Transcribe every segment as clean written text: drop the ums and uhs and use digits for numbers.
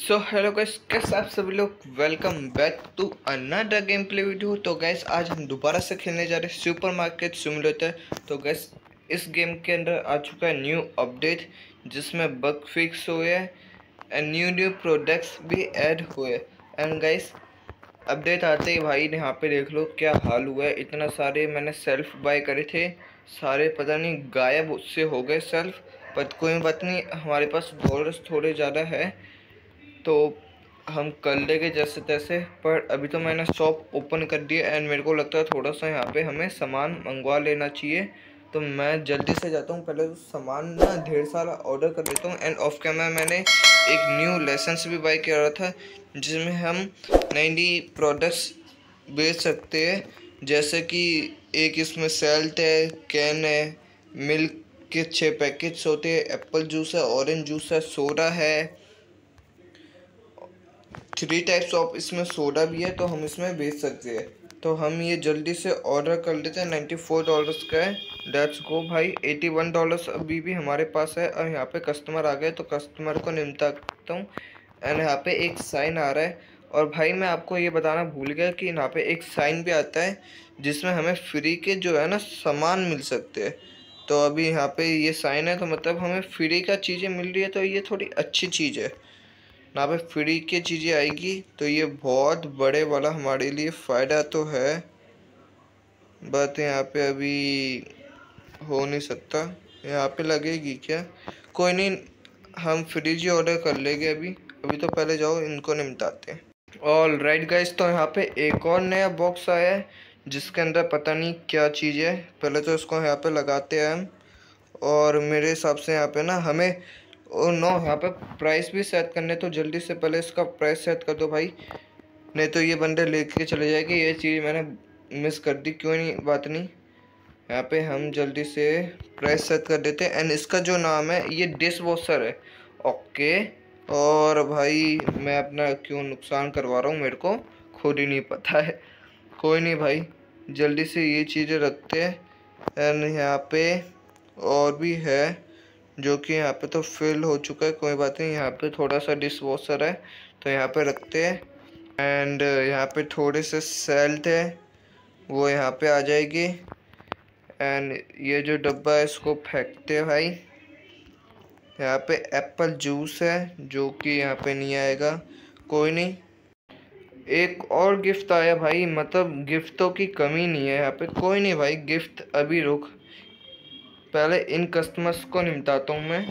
So hello guys, कैसे आप सभी लोग। Welcome back to another game play video. तो गैस आज हम दोबारा से खेलने जा रहे हैं सुपर मार्केट सिमुलेटर। तो गैस इस गेम के अंदर आ चुका है न्यू अपडेट जिसमें बग फिक्स हुए हैं एंड न्यू प्रोडक्ट्स भी ऐड हुए। एंड गैस अपडेट आते ही भाई यहाँ पे देख लो क्या हाल हुआ है। इतना सारे मैंने सेल्फ बाय करे थे, सारे पता नहीं गायब उससे हो गए सेल्फ। पर कोई बात नहीं, हमारे पास डॉलर्स थोड़े ज़्यादा है तो हम कर लेंगे जैसे तैसे। पर अभी तो मैंने शॉप ओपन कर दिया एंड मेरे को लगता है थोड़ा सा यहाँ पे हमें सामान मंगवा लेना चाहिए। तो मैं जल्दी से जाता हूँ, पहले तो सामान ना ढेर सारा ऑर्डर कर देता हूँ। एंड ऑफ कैमरा मैंने एक न्यू लाइसेंस भी बाय किया रहा था जिसमें हम नई नई प्रोडक्ट्स बेच सकते हैं। जैसे कि एक इसमें सेल्ट है, कैन है, मिल्क के 6 पैकेट्स होते हैं, एप्पल जूस है, ऑरेंज जूस है, सोडा है, 3 टाइप्स ऑफ इसमें सोडा भी है तो हम इसमें बेच सकते हैं। तो हम ये जल्दी से ऑर्डर कर लेते हैं। $94 का है। लेट्स गो भाई। $81 अभी भी हमारे पास है। और यहाँ पे कस्टमर आ गए तो कस्टमर को निपटाता हूँ। एंड यहाँ पे एक साइन आ रहा है। और भाई मैं आपको ये बताना भूल गया कि यहाँ पे एक साइन भी आता है जिसमें हमें फ्री के जो है ना सामान मिल सकते हैं। तो अभी यहाँ पे ये साइन है तो मतलब हमें फ्री का चीज़ें मिल रही है, तो ये थोड़ी अच्छी चीज़ है। यहाँ पे फ्री की चीज़ें आएगी तो ये बहुत बड़े वाला हमारे लिए फ़ायदा तो है। बट यहाँ पे अभी हो नहीं सकता। यहाँ पे लगेगी क्या? कोई नहीं, हम फ्रिज ही ऑर्डर कर लेंगे अभी। अभी तो पहले जाओ इनको निपटाते हैं। ऑल राइट गाइस, तो यहाँ पे एक और नया बॉक्स आया है जिसके अंदर पता नहीं क्या चीज़ है। पहले तो इसको यहाँ पे लगाते हैं हम। और मेरे हिसाब से यहाँ पे ना हमें नो यहाँ पे प्राइस भी सेट करने, तो जल्दी से पहले इसका प्राइस सेट कर दो भाई, नहीं तो ये बंदे लेके चले जाएंगे। ये चीज़ मैंने मिस कर दी, क्यों नहीं, बात नहीं। यहाँ पे हम जल्दी से प्राइस सेट कर देते हैं। एंड इसका जो नाम है ये डिश वॉशर है। ओके। और भाई मैं अपना क्यों नुकसान करवा रहा हूँ, मेरे को खुद ही नहीं पता है। कोई नहीं भाई, जल्दी से ये चीज़ें रखते हैं। एंड यहाँ पे और भी है जो कि यहाँ पे तो फिल हो चुका है, कोई बात नहीं। यहाँ पे थोड़ा सा डिश वॉशर है तो यहाँ पे रखते हैं। एंड यहाँ पे थोड़े से सेल्ट है वो यहाँ पे आ जाएगी। एंड ये जो डब्बा है इसको फेंकते हैं भाई। यहाँ पे एप्पल जूस है जो कि यहाँ पे नहीं आएगा, कोई नहीं। एक और गिफ्ट आया भाई, मतलब गिफ्टों की कमी नहीं है यहाँ पे। कोई नहीं भाई, गिफ्ट अभी रुक, पहले इन कस्टमर्स को निपटाता हूँ मैं।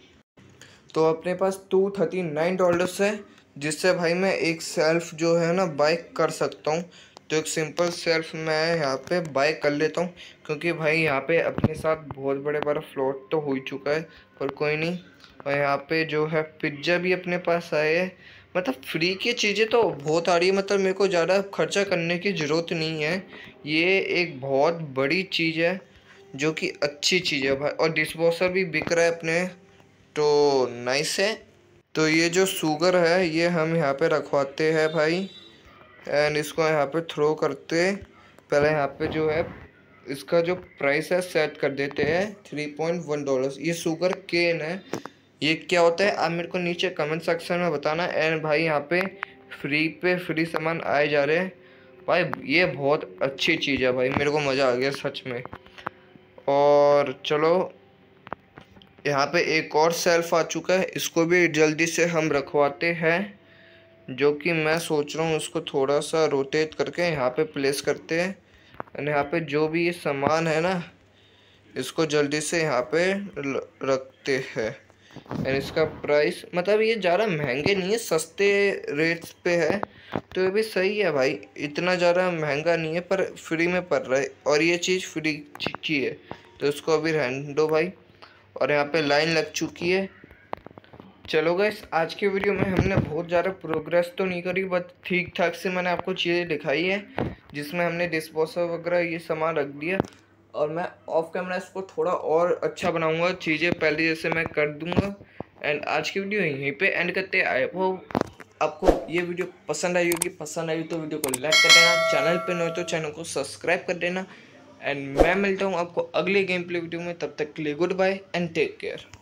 तो अपने पास $239 है जिससे भाई मैं एक सेल्फ जो है ना बाय कर सकता हूँ। तो एक सिंपल सेल्फ मैं यहाँ पे बाय कर लेता हूँ क्योंकि भाई यहाँ पे अपने साथ बहुत बड़े बड़ा फ्लॉट तो हो ही चुका है, पर कोई नहीं। और यहाँ पे जो है पिज्ज़ा भी अपने पास आए है। मतलब फ्री की चीज़ें तो बहुत आ रही है, मतलब मेरे को ज़्यादा खर्चा करने की ज़रूरत नहीं है। ये एक बहुत बड़ी चीज़ है जो कि अच्छी चीज़ है भाई। और डिश वॉशर भी बिक रहा है अपने, तो नाइस है। तो ये जो शुगर है ये हम यहाँ पे रखवाते हैं भाई। एंड इसको यहाँ पे थ्रो करते, पहले यहाँ पे जो है इसका जो प्राइस है सेट कर देते हैं $3.1। ये शुगर केन है। ये क्या होता है आप मेरे को नीचे कमेंट सेक्शन में बताना। एंड भाई यहाँ पे फ्री सामान आए जा रहे हैं भाई। ये बहुत अच्छी चीज़ है भाई, मेरे को मज़ा आ गया सच में। और चलो यहाँ पे एक और सेल्फ आ चुका है, इसको भी जल्दी से हम रखवाते हैं। जो कि मैं सोच रहा हूँ उसको थोड़ा सा रोटेट करके यहाँ पे प्लेस करते हैं। और यहाँ पे जो भी ये सामान है ना इसको जल्दी से यहाँ पे रखते हैं। एंड इसका प्राइस मतलब ये ज़्यादा महंगे नहीं है, सस्ते रेट्स पे है, तो ये भी सही है भाई। इतना ज़्यादा महंगा नहीं है पर फ्री में पड़ रहा है और ये चीज़ फ्री की है, तो इसको अभी रहने दो भाई। और यहाँ पे लाइन लग चुकी है। चलो गाइस, आज के वीडियो में हमने बहुत ज़्यादा प्रोग्रेस तो नहीं करी, बट ठीक ठाक से मैंने आपको चीज़ें दिखाई है जिसमें हमने डिस्पोजर वगैरह ये सामान रख दिया। और मैं ऑफ कैमरा इसको थोड़ा और अच्छा बनाऊंगा, चीज़ें पहले जैसे मैं कर दूंगा। एंड आज की वीडियो यहीं पे एंड करते आए। वो आपको ये वीडियो पसंद आई होगी, पसंद आई तो वीडियो को लाइक कर देना, चैनल पे नए तो चैनल को सब्सक्राइब कर देना। एंड मैं मिलता हूँ आपको अगले गेम प्ले वीडियो में, तब तक के लिए goodbye and take care.